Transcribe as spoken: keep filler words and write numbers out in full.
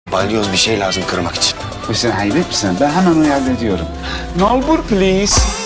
Balyoz bir şey lazım kırmak için. Sen hayret misin? Ben hemen onu hallediyorum. Nalbur please.